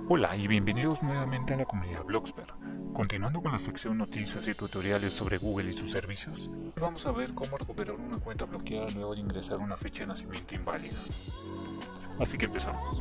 Hola y bienvenidos nuevamente a la comunidad Bloxper. Continuando con la sección noticias y tutoriales sobre Google y sus servicios, vamos a ver cómo recuperar una cuenta bloqueada luego de ingresar una fecha de nacimiento inválida. Así que empezamos.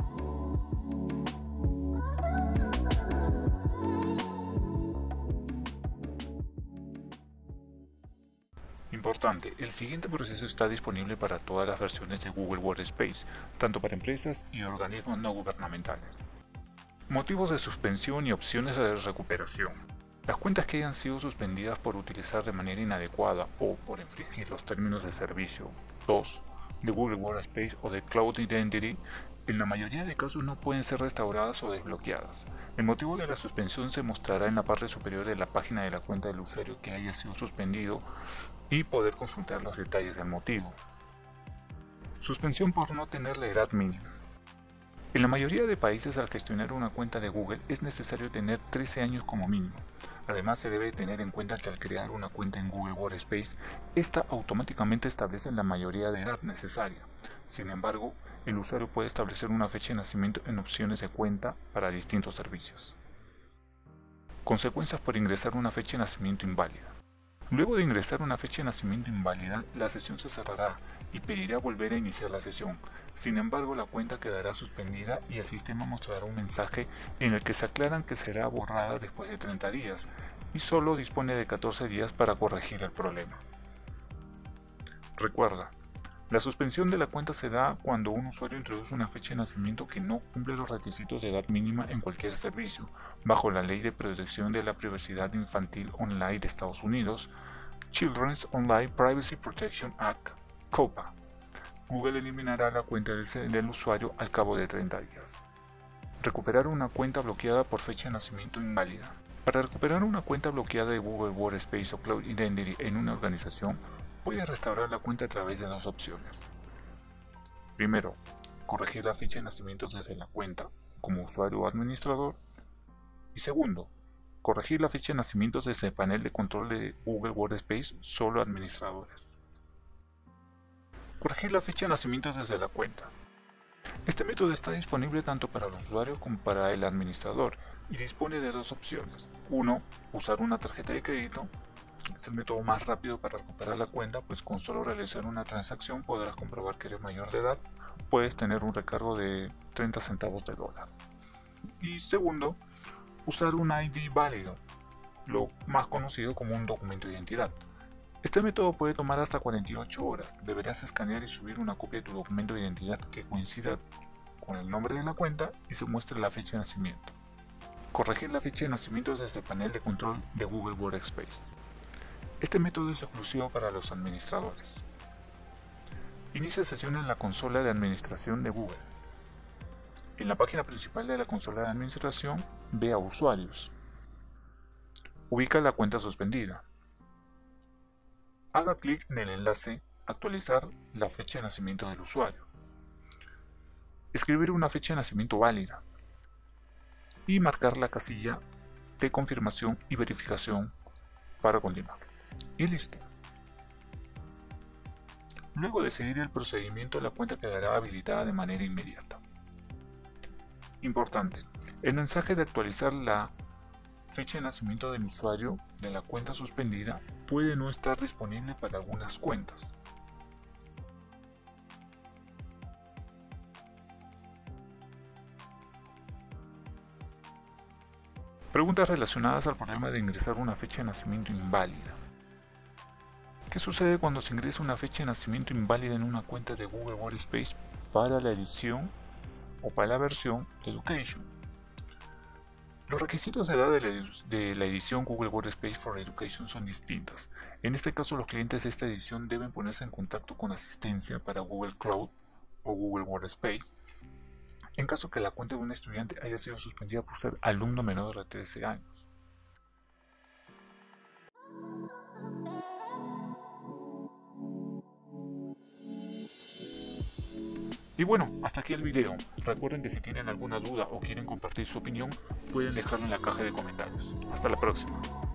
Importante, el siguiente proceso está disponible para todas las versiones de Google Workspace, tanto para empresas y organismos no gubernamentales. Motivos de suspensión y opciones de recuperación. Las cuentas que hayan sido suspendidas por utilizar de manera inadecuada o por infringir los términos de servicio 2 de Google Workspace o de Cloud Identity, en la mayoría de casos no pueden ser restauradas o desbloqueadas. El motivo de la suspensión se mostrará en la parte superior de la página de la cuenta del usuario que haya sido suspendido y poder consultar los detalles del motivo. Suspensión por no tener la edad mínima. En la mayoría de países al gestionar una cuenta de Google es necesario tener 13 años como mínimo. Además se debe tener en cuenta que al crear una cuenta en Google Workspace, esta automáticamente establece la mayoría de edad necesaria. Sin embargo, el usuario puede establecer una fecha de nacimiento en opciones de cuenta para distintos servicios. Consecuencias por ingresar una fecha de nacimiento inválida. Luego de ingresar una fecha de nacimiento inválida, la sesión se cerrará y pedirá volver a iniciar la sesión. Sin embargo, la cuenta quedará suspendida y el sistema mostrará un mensaje en el que se aclaran que será borrada después de 30 días y solo dispone de 14 días para corregir el problema. Recuerda, la suspensión de la cuenta se da cuando un usuario introduce una fecha de nacimiento que no cumple los requisitos de edad mínima en cualquier servicio, bajo la Ley de Protección de la Privacidad Infantil Online de Estados Unidos, Children's Online Privacy Protection Act, COPPA. Google eliminará la cuenta del usuario al cabo de 30 días. Recuperar una cuenta bloqueada por fecha de nacimiento inválida. Para recuperar una cuenta bloqueada de Google Workspace o Cloud Identity en una organización, puedes restaurar la cuenta a través de dos opciones. Primero, corregir la fecha de nacimiento desde la cuenta como usuario o administrador. Y segundo, corregir la fecha de nacimiento desde el panel de control de Google Workspace solo administradores. Corregir la fecha de nacimiento desde la cuenta. Este método está disponible tanto para el usuario como para el administrador y dispone de dos opciones. Uno, usar una tarjeta de crédito. Es el método más rápido para recuperar la cuenta, pues con solo realizar una transacción podrás comprobar que eres mayor de edad. Puedes tener un recargo de 30 centavos de dólar. Y segundo, usar un ID válido, lo más conocido como un documento de identidad. Este método puede tomar hasta 48 horas. Deberás escanear y subir una copia de tu documento de identidad que coincida con el nombre de la cuenta y se muestre la fecha de nacimiento. Corregir la fecha de nacimiento desde el panel de control de Google Workspace. Este método es exclusivo para los administradores. Inicia sesión en la consola de administración de Google. En la página principal de la consola de administración, ve a Usuarios. Ubica la cuenta suspendida. Haga clic en el enlace Actualizar la fecha de nacimiento del usuario. Escribir una fecha de nacimiento válida. Y marcar la casilla de confirmación y verificación para continuar. Y listo. Luego de seguir el procedimiento, la cuenta quedará habilitada de manera inmediata. Importante, el mensaje de actualizar la fecha de nacimiento del usuario de la cuenta suspendida puede no estar disponible para algunas cuentas. Preguntas relacionadas al problema de ingresar una fecha de nacimiento inválida. ¿Qué sucede cuando se ingresa una fecha de nacimiento inválida en una cuenta de Google Workspace para la edición o para la versión Education? Los requisitos de edad de la edición Google Workspace for Education son distintos. En este caso, los clientes de esta edición deben ponerse en contacto con asistencia para Google Cloud o Google Workspace en caso que la cuenta de un estudiante haya sido suspendida por ser alumno menor de 13 años. Y bueno, hasta aquí el video. Recuerden que si tienen alguna duda o quieren compartir su opinión, pueden dejarlo en la caja de comentarios. Hasta la próxima.